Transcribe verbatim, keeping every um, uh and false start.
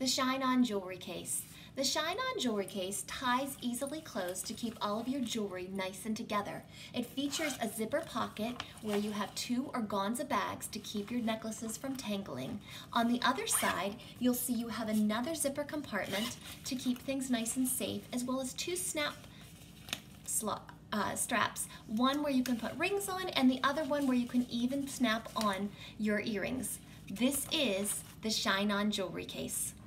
The Shine On Jewelry Case. The Shine On Jewelry Case ties easily closed to keep all of your jewelry nice and together. It features a zipper pocket where you have two organza bags to keep your necklaces from tangling. On the other side, you'll see you have another zipper compartment to keep things nice and safe, as well as two snap slot Uh, straps, one where you can put rings on and the other one where you can even snap on your earrings. This is the Shine On Jewelry Case.